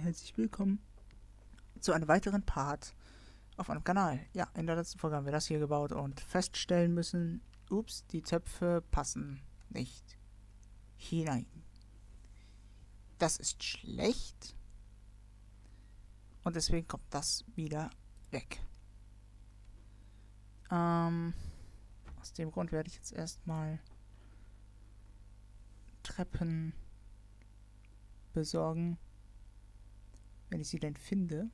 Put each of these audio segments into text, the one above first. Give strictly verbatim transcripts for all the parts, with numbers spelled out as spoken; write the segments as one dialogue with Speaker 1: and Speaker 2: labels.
Speaker 1: herzlich willkommen zu einem weiteren Part auf meinem Kanal. Ja, in der letzten Folge haben wir das hier gebaut und feststellen müssen, ups, die Töpfe passen nicht hinein. Das ist schlecht und deswegen kommt das wieder weg. Ähm, aus dem Grund werde ich jetzt erstmal Treppen besorgen, wenn ich sie denn finde.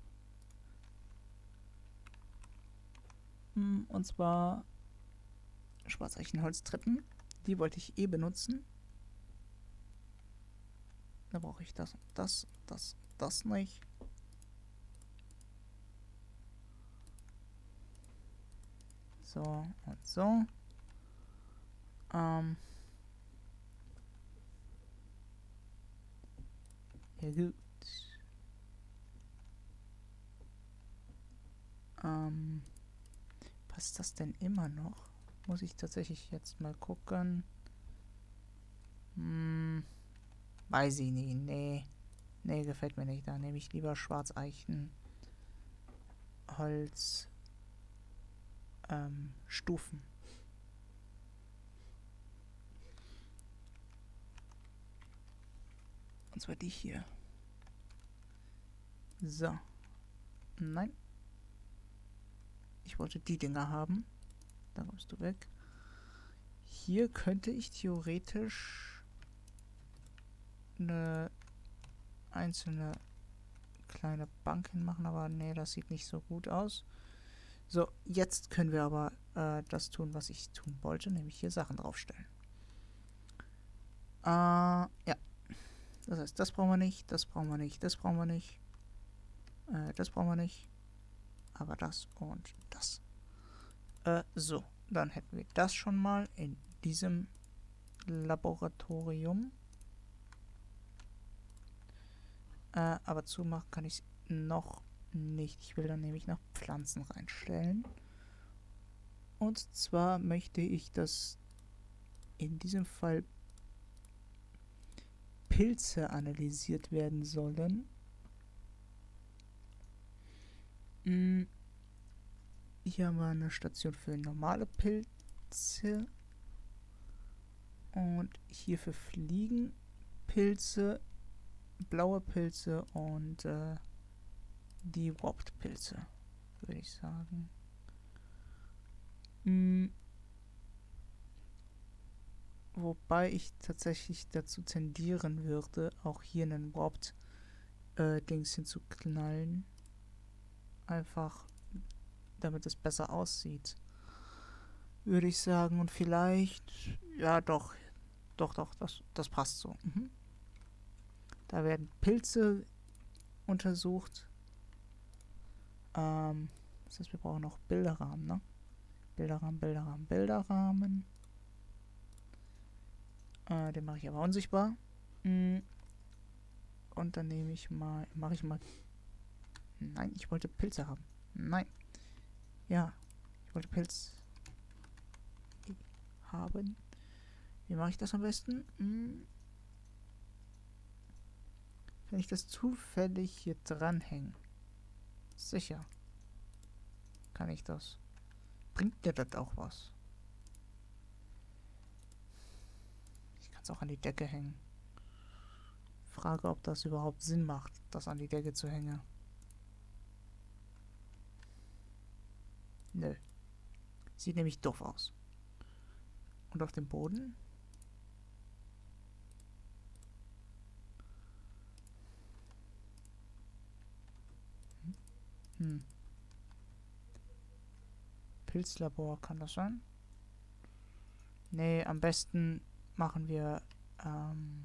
Speaker 1: Und zwar Schwarzeichenholztreppen. Die wollte ich eh benutzen. Da brauche ich das und das, das, das nicht. So und so. Ähm. Ja gut. Ähm. Passt das denn immer noch? Muss ich tatsächlich jetzt mal gucken. Hm. Weiß ich nicht. Nee. Nee, gefällt mir nicht. Da nehme ich lieber Schwarzeichenholz. Ähm, Stufen. Und zwar die hier. So. Nein. Ich wollte die Dinger haben. Da kommst du weg. Hier könnte ich theoretisch eine einzelne kleine Bank hinmachen, aber nee, das sieht nicht so gut aus. So, jetzt können wir aber äh, das tun, was ich tun wollte, nämlich hier Sachen draufstellen. Äh, ja. Das heißt, das brauchen wir nicht, das brauchen wir nicht, das brauchen wir nicht. Äh, das brauchen wir nicht. Aber das und das. Äh, so. Dann hätten wir das schon mal in diesem Laboratorium. Äh, aber zumachen kann ich es noch nicht. Ich will dann nämlich noch Pflanzen reinstellen. Und zwar möchte ich, dass in diesem Fall Pilze analysiert werden sollen. Hm. Hier haben wir eine Station für normale Pilze. Und hier für Fliegenpilze, blaue Pilze und äh, die Warped-Pilze, würde ich sagen. Hm. Wobei ich tatsächlich dazu tendieren würde, auch hier einen Warped-Dings äh, hinzuknallen. Einfach, damit es besser aussieht. Würde ich sagen. Und vielleicht, ja doch, doch, doch, das, das passt so. Mhm. Da werden Pilze untersucht. Ähm, das heißt, wir brauchen noch Bilderrahmen, ne? Bilderrahmen, Bilderrahmen, Bilderrahmen. Äh, den mache ich aber unsichtbar. Mm. Und dann nehme ich mal, mache ich mal. Nein, ich wollte Pilze haben. Nein. Ja, ich wollte Pilz haben. Wie mache ich das am besten? Hm. Wenn ich das zufällig hier dranhänge. Sicher. Kann ich das. Bringt dir das auch was? Ich kann es auch an die Decke hängen. Frage, ob das überhaupt Sinn macht, das an die Decke zu hängen. Nö. Sieht nämlich doof aus. Und auf dem Boden? Hm. Pilzlabor, kann das sein? Nee, am besten machen wir ähm,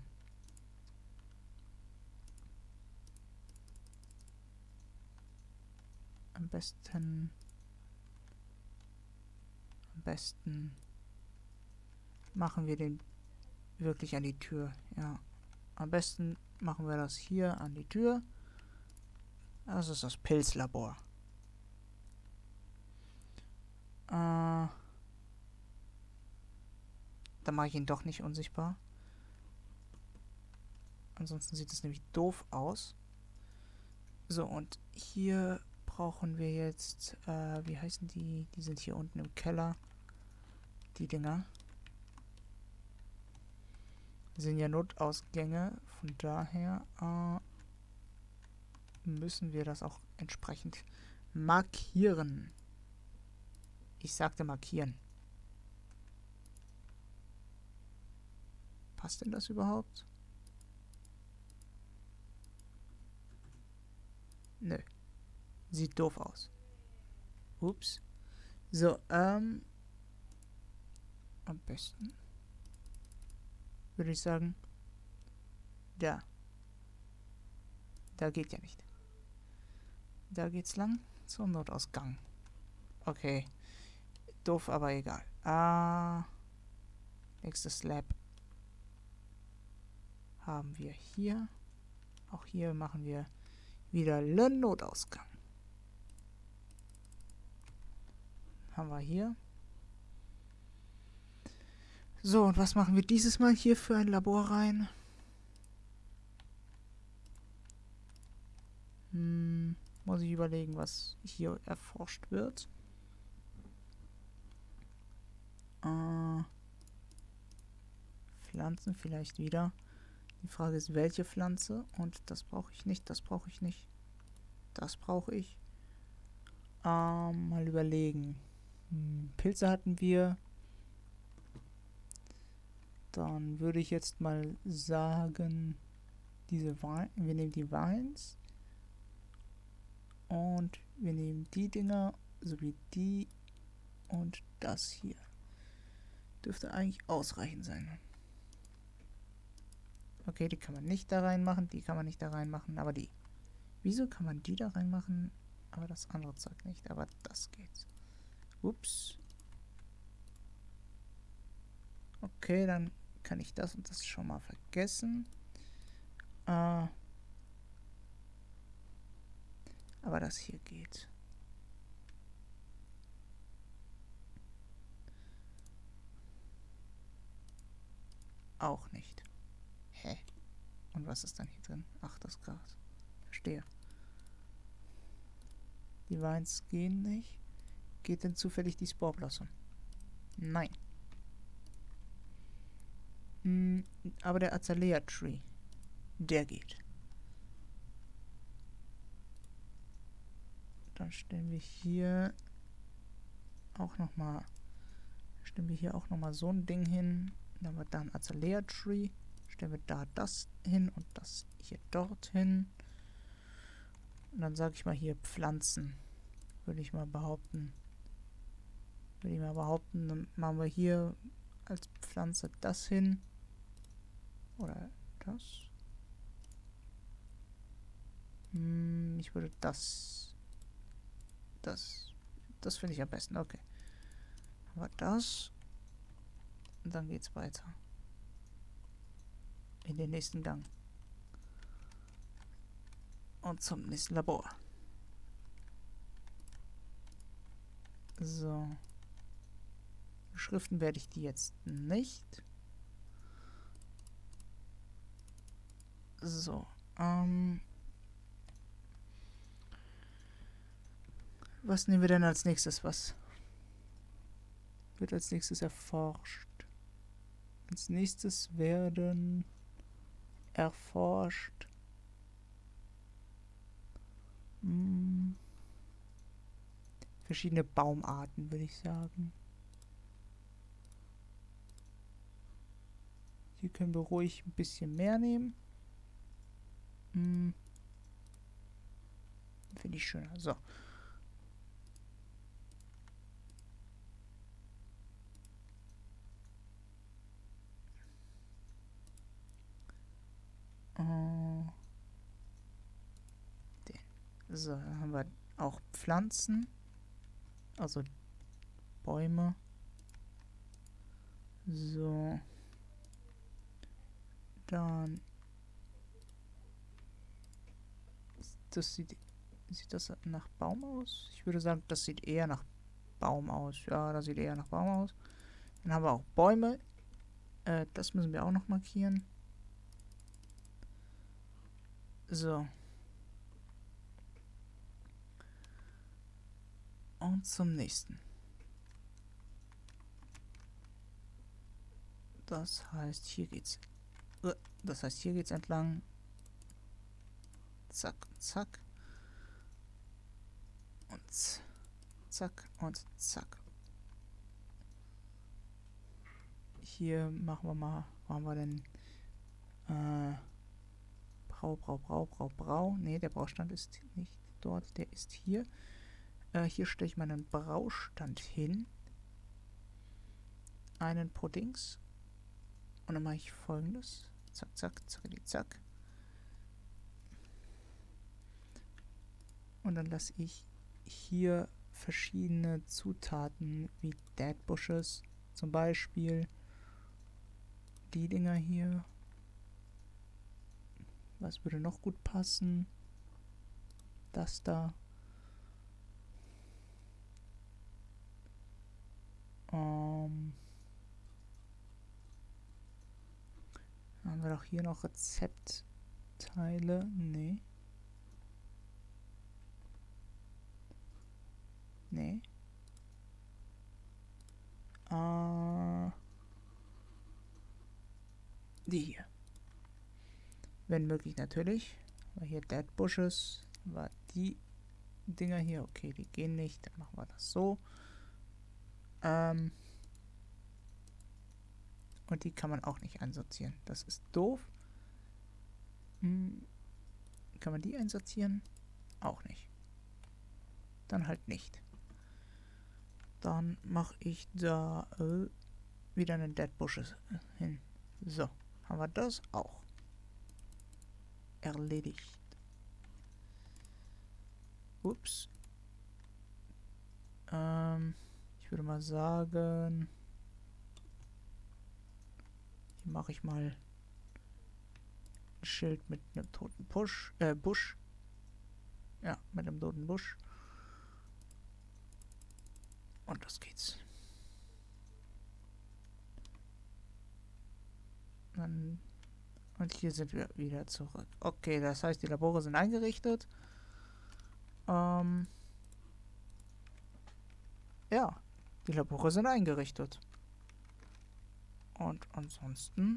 Speaker 1: am besten am besten machen wir den wirklich an die Tür. Ja, am besten machen wir das hier an die Tür. Das ist das Pilzlabor. Äh, dann mache ich ihn doch nicht unsichtbar. Ansonsten sieht es nämlich doof aus. So, und hier brauchen wir jetzt, äh, wie heißen die? Die sind hier unten im Keller. Die Dinger. Das sind ja Notausgänge. Von daher äh, müssen wir das auch entsprechend markieren. Ich sagte markieren. Passt denn das überhaupt? Nö. Sieht doof aus. Ups. So, ähm. Am besten würde ich sagen, da. Da geht ja nicht. Da geht's lang zum Notausgang. Okay. Doof, aber egal. Ah. Nächstes Slab haben wir hier. Auch hier machen wir wieder einen Notausgang. Haben wir hier. So, und was machen wir dieses Mal hier für ein Labor rein? Hm, muss ich überlegen, was hier erforscht wird. Äh, Pflanzen vielleicht wieder. Die Frage ist, welche Pflanze? Und das brauche ich nicht, das brauche ich nicht. Das brauche ich. Ähm, mal überlegen. Hm, Pilze hatten wir. Dann würde ich jetzt mal sagen, diese Wein, wir nehmen die Vines. Und wir nehmen die Dinger, sowie die und das hier. Dürfte eigentlich ausreichend sein. Okay, die kann man nicht da reinmachen, die kann man nicht da reinmachen, aber die. Wieso kann man die da reinmachen, aber das andere Zeug nicht? Aber das geht. Ups. Okay, dann kann ich das und das schon mal vergessen. Äh, aber das hier geht. Auch nicht. Hä? Und was ist dann hier drin? Ach, das Gras. Verstehe. Die Vines gehen nicht. Geht denn zufällig die Spore Blossom? Nein. Hm, aber der Azalea Tree, der geht. Dann stellen wir hier auch noch mal stellen wir hier auch noch mal so ein Ding hin. Dann haben wir da ein Azalea Tree. Stellen wir da das hin und das hier dorthin. Und dann sage ich mal hier Pflanzen. Würde ich mal behaupten. Würde ich mal behaupten, dann machen wir hier als Pflanze das hin. Oder das. Hm, ich würde das. Das. Das finde ich am besten. Okay. Aber das. Und dann geht's weiter. In den nächsten Gang. Und zum nächsten Labor. So. Beschriften werde ich die jetzt nicht. So. Ähm. Was nehmen wir denn als nächstes? Was wird als nächstes erforscht? Als nächstes werden erforscht hm, verschiedene Baumarten, würde ich sagen. Hier können wir ruhig ein bisschen mehr nehmen. Hm. Finde ich schöner. So. So, dann haben wir auch Pflanzen, also Bäume. So. Dann. Das sieht, sieht das nach Baum aus? Ich würde sagen, das sieht eher nach Baum aus. Ja, das sieht eher nach Baum aus. Dann haben wir auch Bäume. Äh, das müssen wir auch noch markieren. So. Und zum nächsten. Das heißt, hier geht's. Das heißt, hier geht's entlang. Zack, zack. Und zack und zack. Hier machen wir mal, wo haben wir denn? Äh, Brau, Brau, Brau, Brau, Brau. Ne, der Braustand ist nicht dort, der ist hier. Äh, hier stelle ich meinen Braustand hin. Einen pro Dings. Und dann mache ich Folgendes. Zack, zack, zack, zack. Und dann lasse ich hier verschiedene Zutaten wie Dead Bushes, zum Beispiel die Dinger hier. Was würde noch gut passen? Das da. Ähm haben wir doch hier noch Rezeptteile? Nee. Nee. Äh, die hier. Wenn möglich natürlich. Weil hier Dead Bushes war die Dinger hier. Okay, die gehen nicht. Dann machen wir das so. Ähm Und die kann man auch nicht einsortieren. Das ist doof. Hm. Kann man die einsortieren? Auch nicht. Dann halt nicht. Dann mache ich da äh, wieder einen Dead Bushes hin. So, haben wir das auch erledigt. Ups. Ähm, ich würde mal sagen, hier mache ich mal ein Schild mit einem toten Push, äh, Busch. Ja, mit einem toten Busch. Und los geht's. Dann und hier sind wir wieder zurück. Okay, das heißt, die Labore sind eingerichtet. Ähm ja, die Labore sind eingerichtet. Und ansonsten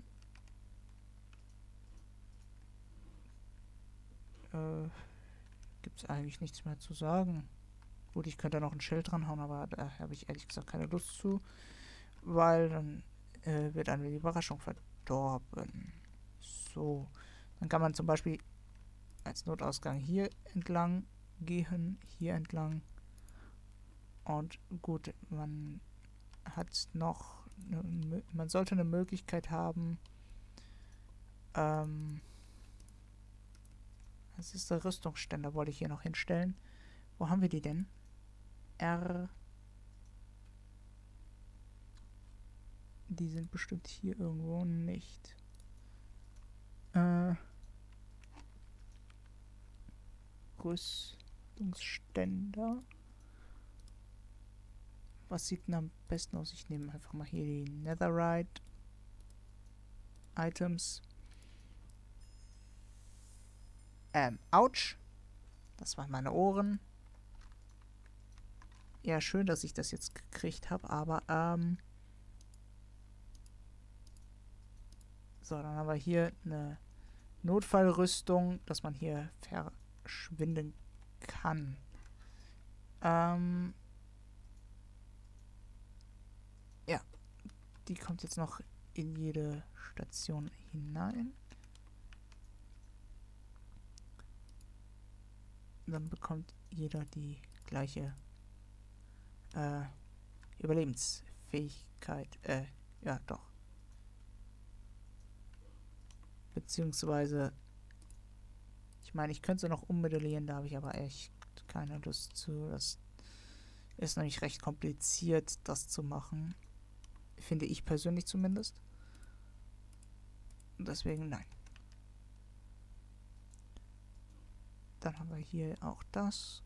Speaker 1: äh, gibt es eigentlich nichts mehr zu sagen. Gut, ich könnte noch ein Schild dranhauen, aber da habe ich ehrlich gesagt keine Lust zu, weil dann äh, wird eine Überraschung verdorben. So, dann kann man zum Beispiel als Notausgang hier entlang gehen, hier entlang. Und gut, man hat noch, ne, man sollte eine Möglichkeit haben, ähm, das ist der Rüstungsständer, wollte ich hier noch hinstellen. Wo haben wir die denn? R. Die sind bestimmt hier irgendwo nicht. Äh. Rüstungsständer. Was sieht denn am besten aus? Ich nehme einfach mal hier die Netherite Items. Ähm, ouch. Das waren meine Ohren. Ja, schön, dass ich das jetzt gekriegt habe, aber, ähm... so, dann haben wir hier eine Notfallrüstung, dass man hier verschwinden kann. Ähm... Ja, die kommt jetzt noch in jede Station hinein. Dann bekommt jeder die gleiche äh, Überlebensfähigkeit. Äh, ja, doch. Beziehungsweise, ich meine, ich könnte sie noch ummodellieren, da habe ich aber echt keine Lust zu. Das ist nämlich recht kompliziert, das zu machen. Finde ich persönlich zumindest. Deswegen nein. Dann haben wir hier auch das.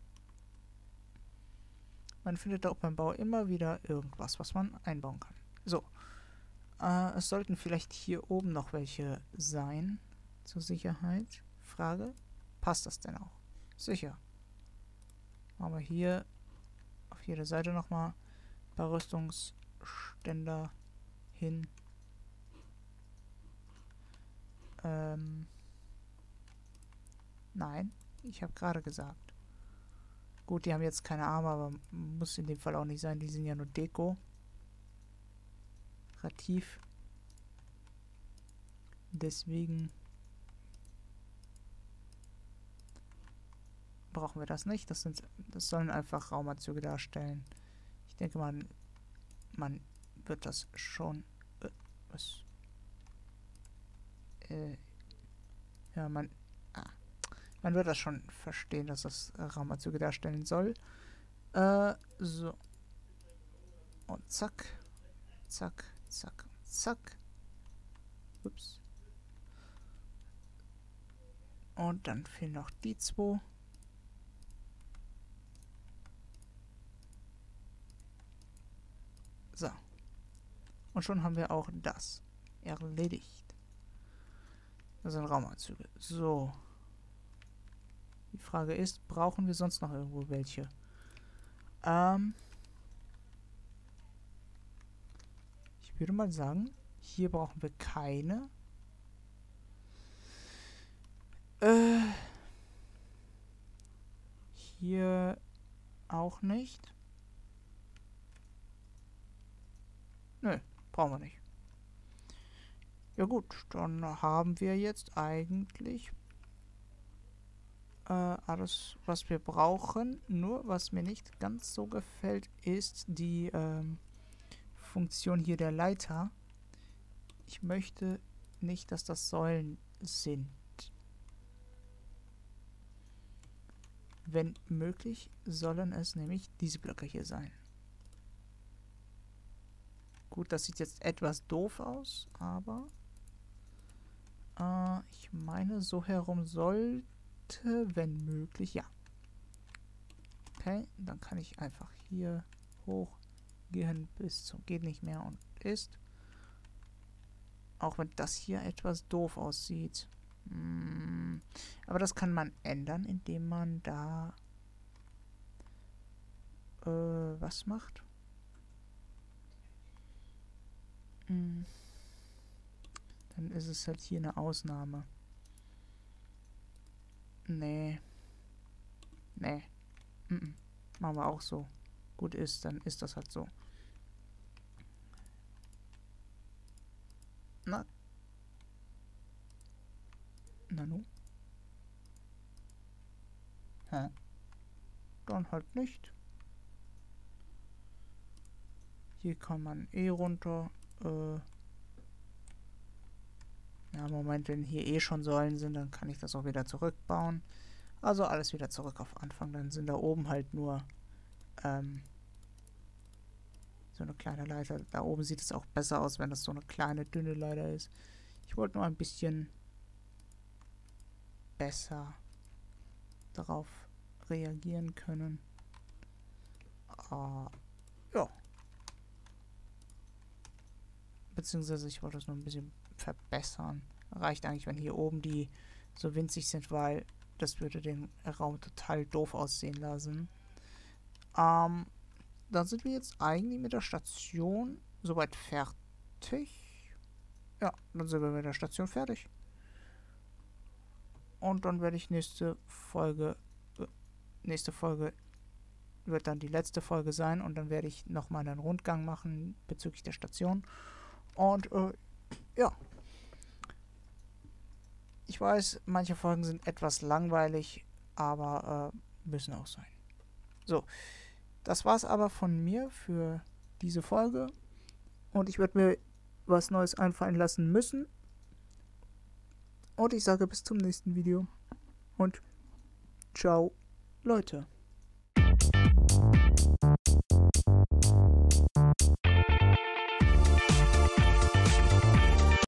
Speaker 1: Man findet auch beim Bau immer wieder irgendwas, was man einbauen kann. So. Äh, es sollten vielleicht hier oben noch welche sein. Zur Sicherheit. Frage. Passt das denn auch? Sicher. Machen wir hier auf jede Seite nochmal ein paar Rüstungsständer hin. Ähm. Nein, ich habe gerade gesagt. Gut, die haben jetzt keine Arme, aber muss in dem Fall auch nicht sein. Die sind ja nur Deko. Rativ. Deswegen brauchen wir das nicht. Das sind, das sollen einfach Raumanzüge darstellen. Ich denke, man, man wird das schon. Äh, was? Äh, ja, man. Ah, man wird das schon verstehen, dass das äh, Raumanzüge darstellen soll. Äh, so. Und zack. Zack, zack, zack. Ups. Und dann fehlen noch die zwei. So. Und schon haben wir auch das erledigt. Das sind Raumanzüge. So. Die Frage ist, brauchen wir sonst noch irgendwo welche? Ähm. Ich würde mal sagen, hier brauchen wir keine. Äh. Hier auch nicht. Nö, brauchen wir nicht. Ja gut, dann haben wir jetzt eigentlich äh, alles, was wir brauchen. Nur, was mir nicht ganz so gefällt, ist die ähm, Funktion hier der Leiter. Ich möchte nicht, dass das Säulen sind. Wenn möglich, sollen es nämlich diese Blöcke hier sein. Gut, das sieht jetzt etwas doof aus, aber äh, ich meine, so herum sollte, wenn möglich, ja. Okay, dann kann ich einfach hier hochgehen bis zum geht nicht mehr und ist. Auch wenn das hier etwas doof aussieht. Hm, aber das kann man ändern, indem man da äh, was macht. Hm. Dann ist es halt hier eine Ausnahme. Nee. Nee. Mm-mm. Machen wir auch so. Gut ist, dann ist das halt so. Na. Nanu. Hä? Dann halt nicht. Hier kann man eh runter. Äh. Ja, Moment, wenn hier eh schon Säulen sind, dann kann ich das auch wieder zurückbauen. Also alles wieder zurück auf Anfang. Dann sind da oben halt nur ähm, so eine kleine Leiter. Da oben sieht es auch besser aus, wenn das so eine kleine, dünne Leiter ist. Ich wollte nur ein bisschen besser darauf reagieren können. Uh, ja. Beziehungsweise ich wollte es nur ein bisschen verbessern. Reicht eigentlich, wenn hier oben die so winzig sind, weil das würde den Raum total doof aussehen lassen. Ähm, dann sind wir jetzt eigentlich mit der Station soweit fertig. Ja, dann sind wir mit der Station fertig. Und dann werde ich nächste Folge, äh, nächste Folge wird dann die letzte Folge sein und dann werde ich nochmal einen Rundgang machen bezüglich der Station. Und äh, ja. Ich weiß, manche Folgen sind etwas langweilig, aber äh, müssen auch sein. So, das war's aber von mir für diese Folge. Und ich werde mir was Neues einfallen lassen müssen. Und ich sage bis zum nächsten Video. Und ciao, Leute.